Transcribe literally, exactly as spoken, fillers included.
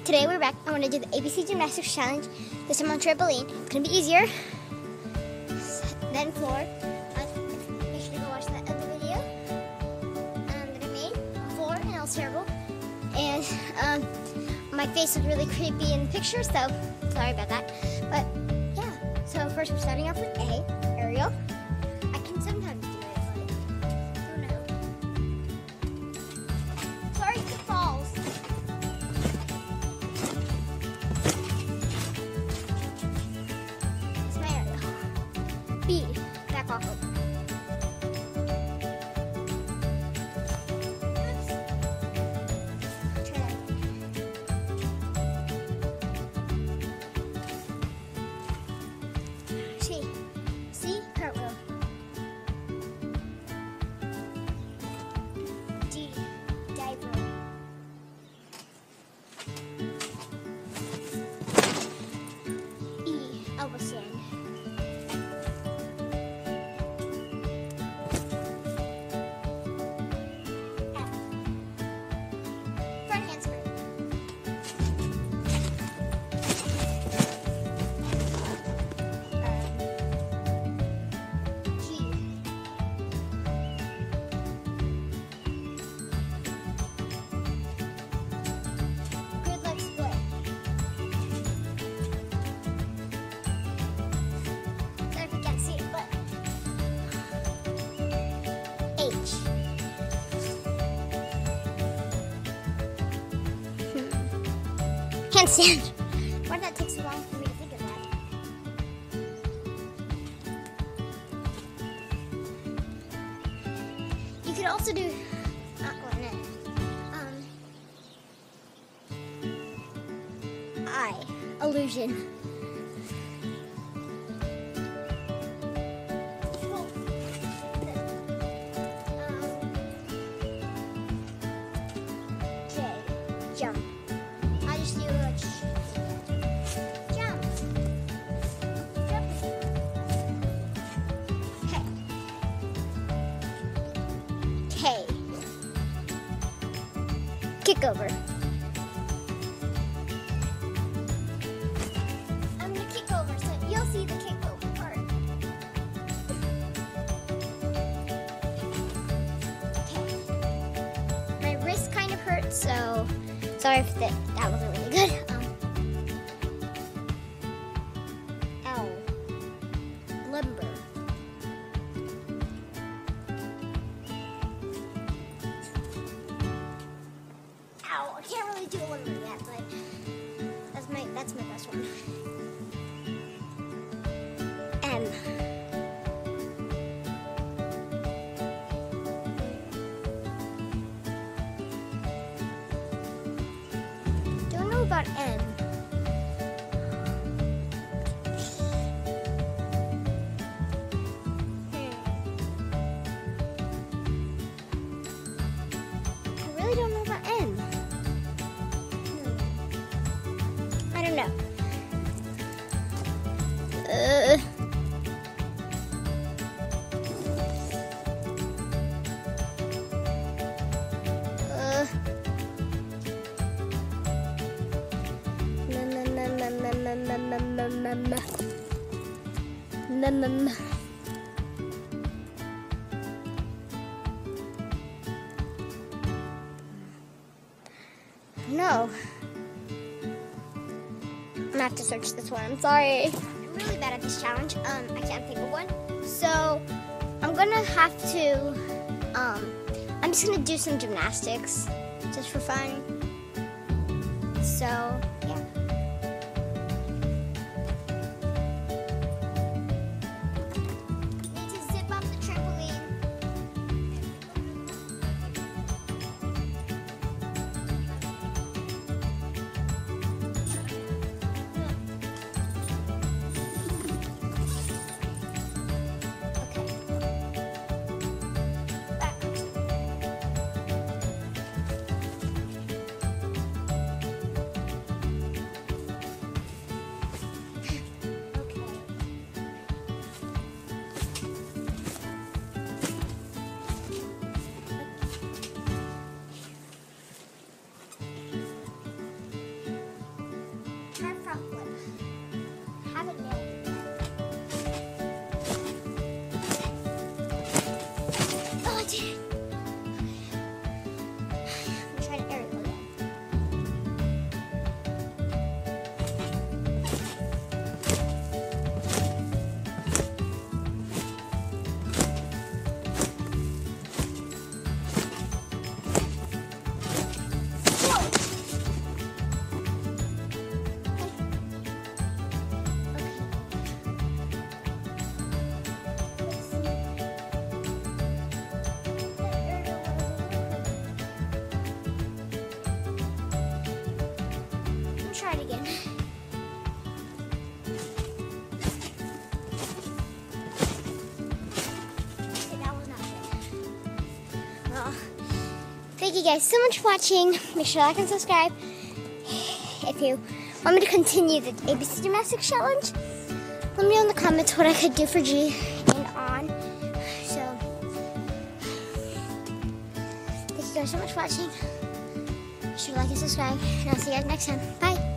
Today we're back. I want to do the A B C Gymnastics Challenge. This time on trampoline. It's going to be easier than floor. Uh, make sure to go watch that other video um, that I made on floor, and it was terrible. And um, my face was really creepy in the picture, so sorry about that. But yeah, so first we're starting off with A, aerial. I can sometimes do it, but I don't know. Sorry if it falls. It's my aerial. B, back off of. C. C, cartwheel. D, dive roll. E, elbow stand. F, front handspring. G, good leg split. Sorry if you can't see it, but H. Handstand. Why did that take so long for me to think of that? You could also do not going in. Um, I, illusion. Um, J, jump. I just do a ch- jump. Jump. K. K. Kick over. I'm gonna kick over, so you'll see the kick over part. Okay. My wrist kind of hurts, so sorry if that, that wasn't really good. Um, L. Limber. Ow, I can't really do a limber yet, but that's my that's my best one. M. Don't know about N. I really don't know about N. Hmm. I don't know. Uh. Uh. Na na na na na na na na na na. Na na na. No. I'm gonna have to search this one. I'm sorry. I'm really bad at this challenge. Um, I can't think of one. So I'm gonna have to. Um, I'm just gonna do some gymnastics, just for fun. So yeah. Need to zip off the trampoline. gonna try it again. Okay, that was not good. Well, thank you guys so much for watching. Make sure to like and subscribe. If you want me to continue the A B C Gymnastics Challenge, let me know in the comments what I could do for G and on. So, thank you guys so much for watching. Make sure to like and subscribe, and I'll see you guys next time. Bye.